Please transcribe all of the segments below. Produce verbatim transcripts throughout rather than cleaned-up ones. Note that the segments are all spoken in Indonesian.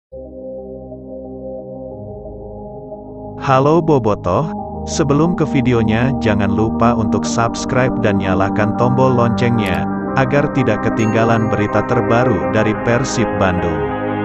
Halo Bobotoh, sebelum ke videonya jangan lupa untuk subscribe dan nyalakan tombol loncengnya, agar tidak ketinggalan berita terbaru dari Persib Bandung.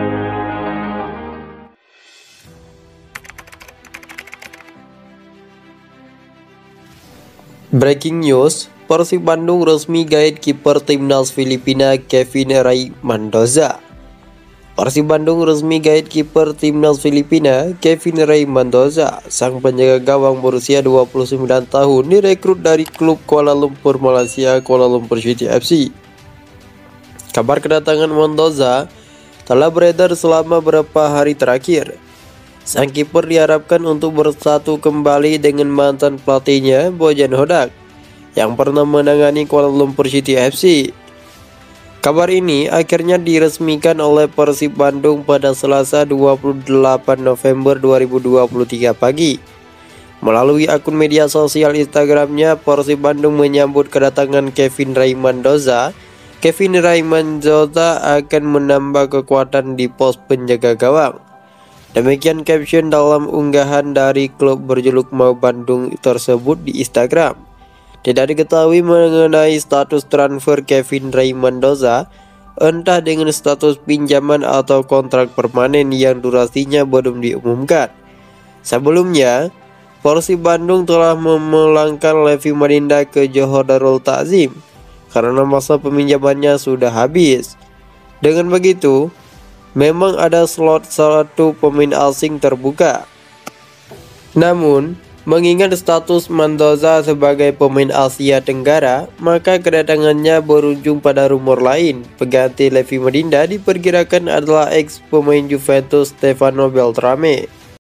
Breaking news, Persib Bandung resmi gaet kiper timnas Filipina Kevin Ray Mendoza. Persib Bandung resmi gaet kiper timnas Filipina Kevin Ray Mendoza. Sang penjaga gawang berusia dua puluh sembilan tahun direkrut dari klub Kuala Lumpur Malaysia Kuala Lumpur City F C. Kabar kedatangan Mendoza telah beredar selama beberapa hari terakhir. Sang kiper diharapkan untuk bersatu kembali dengan mantan pelatihnya Bojan Hodak yang pernah menangani Kuala Lumpur City F C. Kabar ini akhirnya diresmikan oleh Persib Bandung pada Selasa dua puluh delapan November dua ribu dua puluh tiga pagi. Melalui akun media sosial Instagramnya, Persib Bandung menyambut kedatangan Kevin Ray Mendoza. Kevin Ray Mendoza akan menambah kekuatan di pos penjaga gawang. Demikian caption dalam unggahan dari klub berjuluk Mau Bandung tersebut di Instagram. Tidak diketahui mengenai status transfer Kevin Ray Mendoza, entah dengan status pinjaman atau kontrak permanen yang durasinya belum diumumkan. Sebelumnya, Persib Bandung telah memulangkan Levi Madinda ke Johor Darul Ta'zim karena masa peminjamannya sudah habis. Dengan begitu, memang ada slot satu pemain asing terbuka. Namun, mengingat status Mendoza sebagai pemain Asia Tenggara, maka kedatangannya berujung pada rumor lain. Pengganti Levi Madinda diperkirakan adalah ex pemain Juventus Stefano Beltrame.